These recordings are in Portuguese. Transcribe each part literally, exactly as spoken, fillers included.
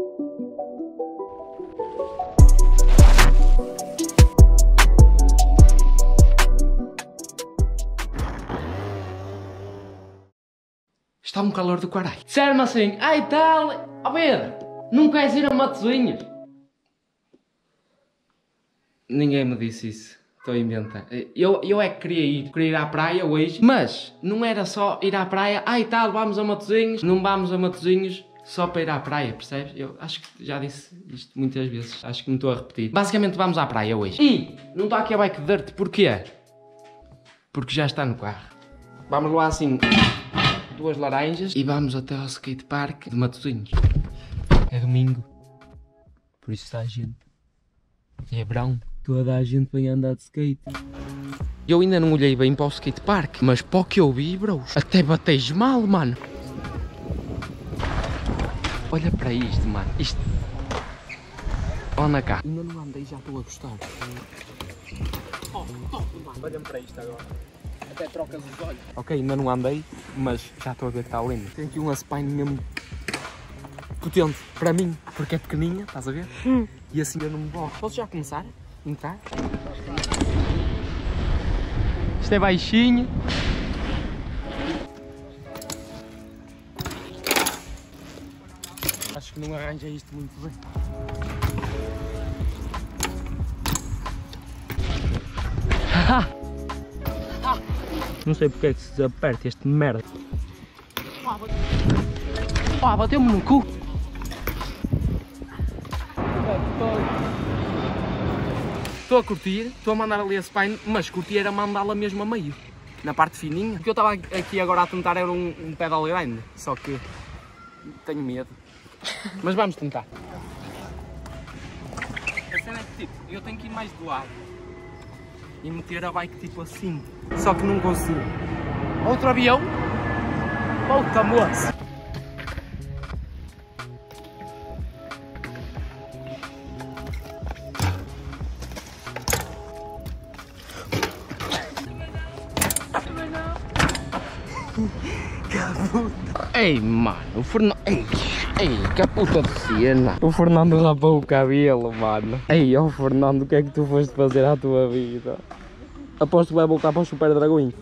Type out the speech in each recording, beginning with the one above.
Está um calor do caralho. Disseram-me assim, ai tal, ó Pedro, não queres ir a Matosinhos? Ninguém me disse isso, estou a inventar. Eu, eu é que queria ir, queria ir à praia hoje, mas não era só ir à praia, ai tal, vamos a Matosinhos, não vamos a Matosinhos só para ir à praia, percebes? Eu acho que já disse isto muitas vezes, acho que me estou a repetir. Basicamente vamos à praia hoje. E não está aqui a bike dirt, porquê? Porque já está no carro. Vamos lá assim... duas laranjas e vamos até ao skatepark de Matosinhos. É domingo, por isso está a gente. É verão, toda a gente vem andar de skate. Eu ainda não olhei bem para o skatepark, mas para o que eu vi, bros, até bateis mal, mano. Olha para isto, mano. Isto... Olha cá. Ainda não andei, já estou a gostar. Oh, top, mano. Olha-me para isto agora. Até trocas os olhos. Ok, ainda não andei, mas já estou a ver que está lindo. Tem aqui uma spine mesmo potente para mim, porque é pequeninha, estás a ver? Hum. E assim eu não me borro. Posso já começar? Entrar? Isto é baixinho. Acho que não arranja isto muito bem. Não sei porque é que se desaperta este merda. Ah, bateu-me no cu. Estou a curtir, estou a mandar ali a spine, mas curtir era mandá-la mesmo a meio, na parte fininha. O que eu estava aqui agora a tentar era um, um pedal grind, só que tenho medo. Mas vamos tentar. A cena é que tipo, eu tenho que ir mais do lado e meter a bike tipo assim, só que não consigo. Outro avião? Outra moça! Que puta! Ei, mano, o Fernando... Ei, ei, que puta de cena! O Fernando rapou o cabelo, mano. Ei, ó Fernando, o que é que tu foste fazer à tua vida? Aposto que vai voltar para o Super Dragões.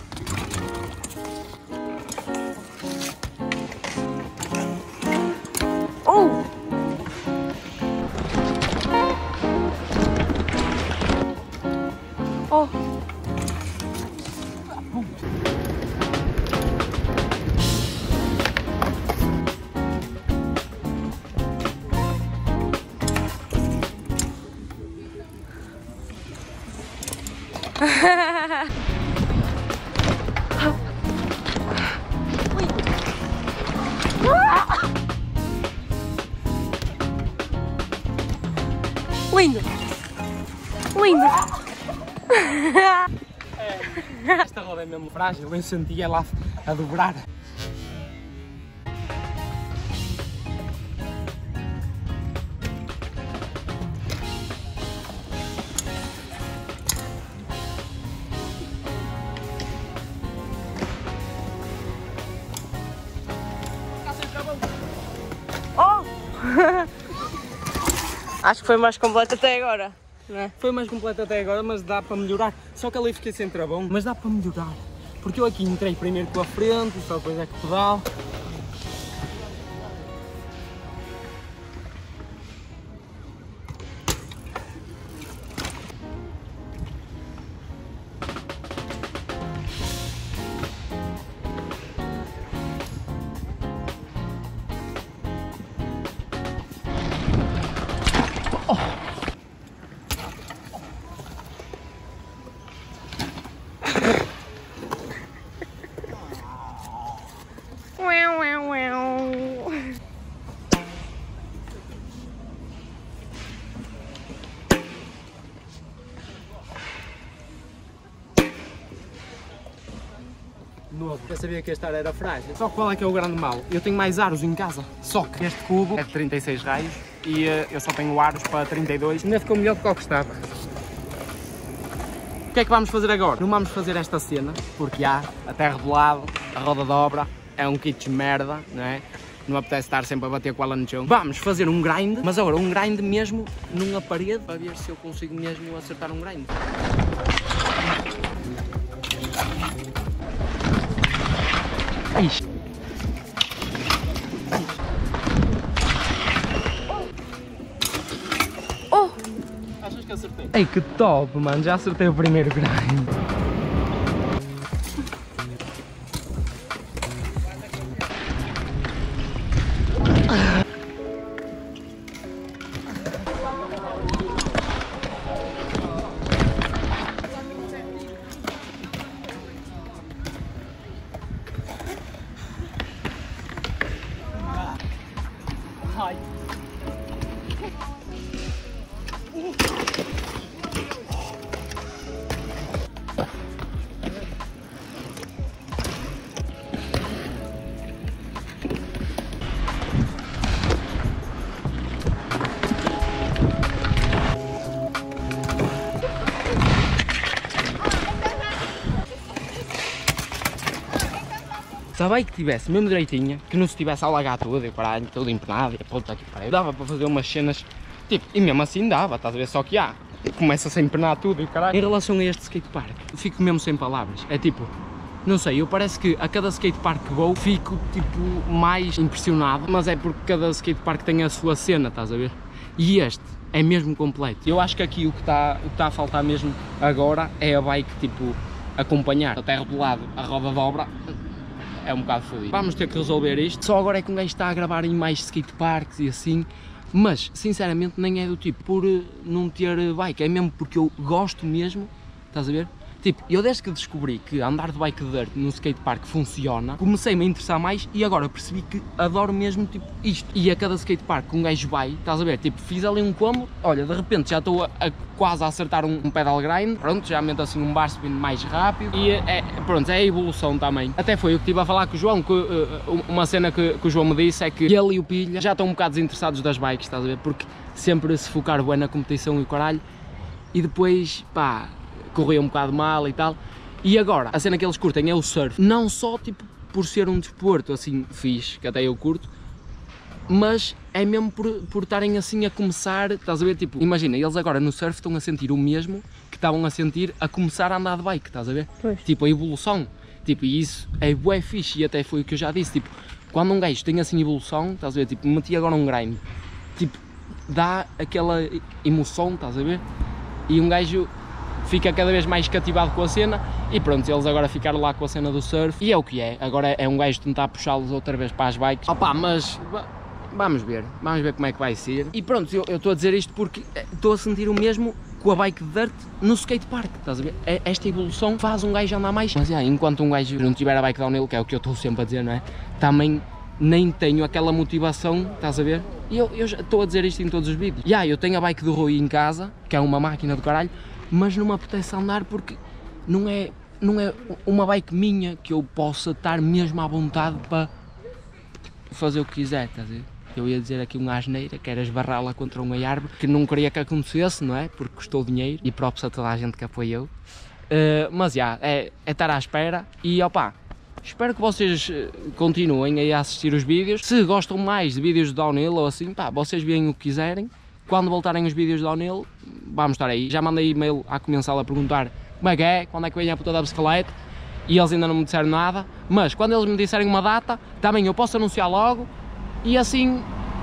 Oh! Oh! Lindo! Lindo! É, esta roda é mesmo frágil, eu senti ela a dobrar. Oh! Acho que foi mais completo até agora, não é? Foi mais completo até agora, mas dá para melhorar. Só que ali fiquei sem travão, mas dá para melhorar. Porque eu aqui entrei primeiro pela frente, só depois é que pedal. Novo. Eu sabia que este ar era frágil. Só que qual é que é o grande mal? Eu tenho mais aros em casa. Só que este cubo é de trinta e seis raios e uh, eu só tenho aros para trinta e dois. Ainda ficou melhor do que o que estava. O que é que vamos fazer agora? Não vamos fazer esta cena, porque há a terra do lado, a roda de obra, é um kit de merda, não é? não apetece estar sempre a bater com ela no chão. Vamos fazer um grind, mas agora um grind mesmo numa parede, para ver se eu consigo mesmo acertar um grind. Ixi. Oh! Achas que acertei? Ei, que top, mano, já acertei o primeiro grind. Ai. Se a bike tivesse mesmo direitinha, que não se tivesse a alagar tudo e o caralho, tudo empenado e a puta que pariu, dava para fazer umas cenas, tipo, e mesmo assim dava, estás a ver, só que há, começa a empenar tudo e o caralho. Em relação a este skatepark, fico mesmo sem palavras, é tipo, não sei, eu parece que a cada skatepark que vou, fico tipo mais impressionado, mas é porque cada skatepark tem a sua cena, estás a ver, e este é mesmo completo. Eu acho que aqui o que está o que está a faltar mesmo agora é a bike, tipo, acompanhar, até revelado a roda de obra. É um bocado fodido. Vamos ter que resolver isto. Só agora é que um gajo está a gravar em mais skateparks e assim. Mas, sinceramente, nem é do tipo por não ter bike. É mesmo porque eu gosto mesmo, estás a ver? Tipo, eu desde que descobri que andar de bike de dirt no skatepark funciona, comecei-me a interessar mais e agora percebi que adoro mesmo, tipo, isto. E a cada skatepark que um gajo vai, estás a ver? Tipo, fiz ali um combo, olha, de repente já estou a, a quase a acertar um, um pedal grind, pronto, já meto assim um bar spin mais rápido e, é, pronto, é a evolução também. Até foi eu que estive a falar com o João, que uh, uma cena que, que o João me disse é que ele e o Pilha já estão um bocado desinteressados das bikes, estás a ver? Porque sempre se focar bem na competição e o caralho, e depois, pá, corria um bocado mal e tal, e agora a cena que eles curtem é o surf, não só tipo por ser um desporto assim fixe, que até eu curto, mas é mesmo por por estarem assim a começar, estás a ver, tipo, imagina, eles agora no surf estão a sentir o mesmo que estavam a sentir a começar a andar de bike, estás a ver? Pois. Tipo, a evolução, tipo, e isso é bué fixe, e até foi o que eu já disse, tipo, quando um gajo tem assim evolução, estás a ver, tipo, meti agora um grind, tipo, dá aquela emoção, estás a ver, e um gajo fica cada vez mais cativado com a cena e pronto, eles agora ficaram lá com a cena do surf e é o que é, agora é um gajo tentar puxá-los outra vez para as bikes. Opa, mas vamos ver, vamos ver como é que vai ser. E pronto, eu estou a dizer isto porque estou a sentir o mesmo com a bike de dirt no skatepark, estás a ver? Esta evolução faz um gajo andar mais, mas é, enquanto um gajo não tiver a bike downhill, que é o que eu estou sempre a dizer, não é? Também nem tenho aquela motivação, estás a ver? E eu estou a dizer isto em todos os vídeos. Já, yeah, eu tenho a bike do Rui em casa, que é uma máquina do caralho, mas não me apetece andar porque não é, não é uma bike minha que eu possa estar mesmo à vontade para fazer o que quiser, estás a ver? Eu ia dizer aqui uma asneira, que era esbarrá-la contra uma árvore, que não queria que acontecesse, não é? Porque custou dinheiro e props a toda a gente que apoiou. Uh, mas já, é, é estar à espera e opá, espero que vocês continuem aí a assistir os vídeos. Se gostam mais de vídeos de downhill ou assim, pá, vocês veem o que quiserem. Quando voltarem os vídeos de downhill, vamos estar aí. Já mandei e-mail à Comensal a perguntar como é que é, quando é que vem a puta da bicicleta, e eles ainda não me disseram nada, mas quando eles me disserem uma data, também eu posso anunciar logo, e assim,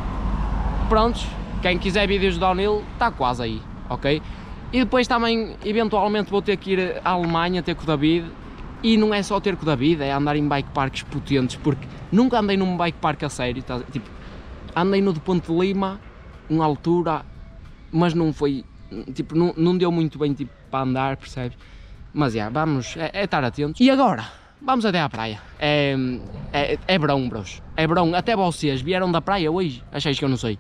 prontos, quem quiser vídeos de downhill, está quase aí, ok? E depois também, eventualmente, vou ter que ir à Alemanha ter com o David, e não é só ter com o David, é andar em bike parks potentes, porque nunca andei num bike park a sério, tá? Tipo, andei no de Ponte de Lima, uma altura, mas não foi, tipo, não, não deu muito bem tipo, para andar, percebes? Mas já, yeah, vamos, é, é estar atentos. E agora, vamos até à praia. É, é, é verão, bros, é verão. Até vocês vieram da praia hoje? Achais que eu não sei?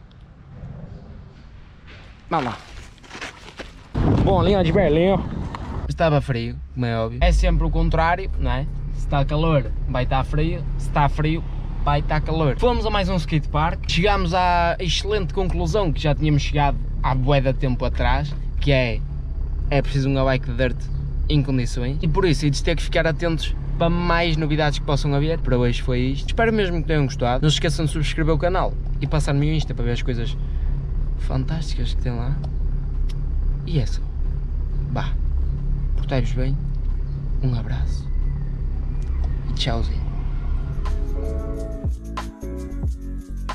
Vamos lá. Bolinha de Berlim. Estava frio, como é óbvio. É sempre o contrário, não é? Se está calor, vai estar frio. Se está frio, vai estar calor. Fomos a mais um skatepark, chegámos à excelente conclusão que já tínhamos chegado há bué de tempo atrás, que é, é preciso uma bike de dirt em condições e por isso ides ter que ficar atentos para mais novidades que possam haver. Para hoje foi isto. Espero mesmo que tenham gostado. Não se esqueçam de subscrever o canal e passar no meu Insta para ver as coisas fantásticas que tem lá. E é só. Bah, portai-vos bem, um abraço e tchauzinho.